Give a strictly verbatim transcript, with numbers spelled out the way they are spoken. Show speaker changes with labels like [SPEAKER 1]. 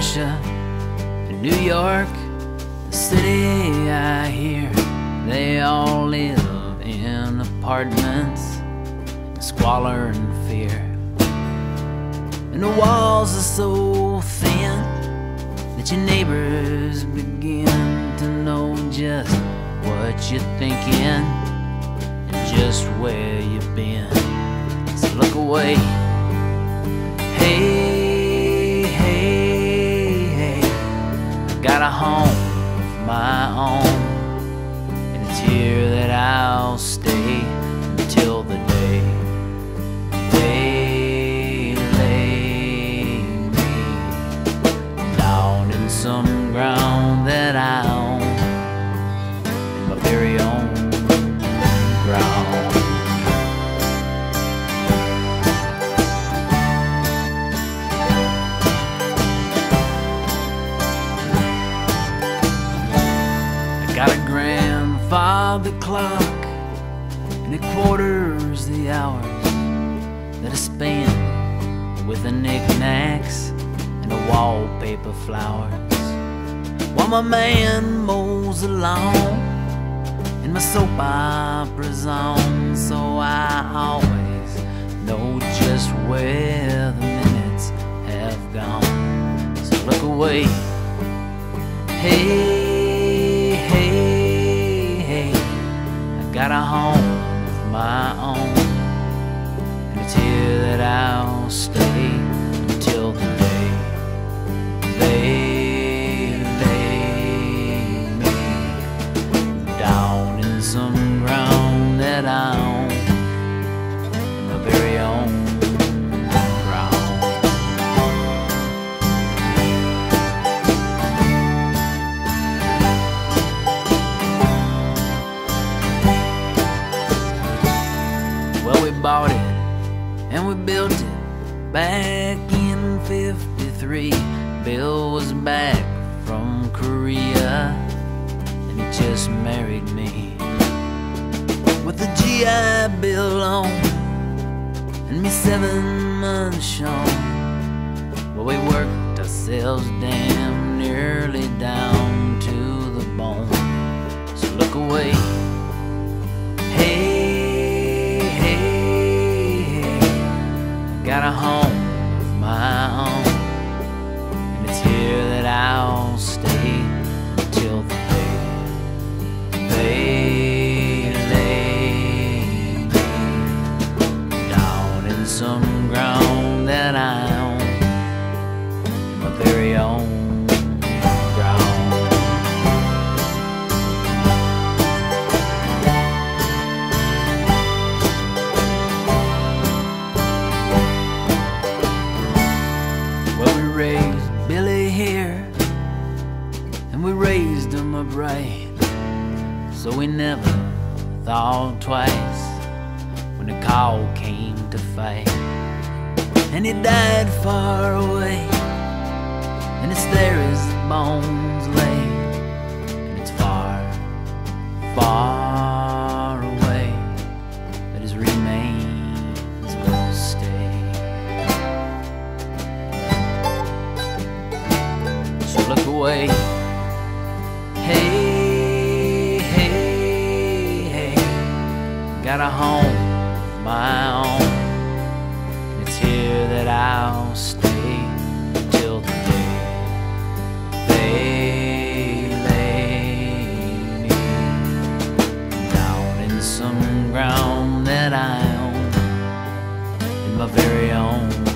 [SPEAKER 1] Russia and New York, the city I hear. They all live in apartments, squalor and fear. And the walls are so thin that your neighbors begin to know just what you're thinking and just where you've been. So look away. Hey, hey, hey, I got a home of my own, and it's here that I'll stay until the day they lay me down in some ground that I own, in my very own ground. Got a grandfather clock, and it quarters the hours that I spend with the knickknacks and the wallpaper flowers, while my man mows the lawn and my soap opera's on. So I always know just where the minutes have gone. So look away. Hey, got a home of my own, and it's here that I'll stay until the day they lay me down in some ground that I own, in my very own ground. Well, we bought it and we built it back in fifty-three. Bill was back from Korea and he just married me, with the G I Bill on and me seven months shown. Well, we worked ourselves damn nearly down to the bone. So look away. Hey, got a home of my own, and it's here that I'll stay until the day they lay me down in some ground that I own, in my very own ground. Well, we raised Billy here, and we raised him upright, so we never thought twice when the call came to fight. And he died far away, and it's there his bones lay, and it's far, far away that his remains will stay. Look away. Hey, hey, hey, got a home of my own, and it's here that I'll stay until the day they lay me down in some ground that I own, in my very own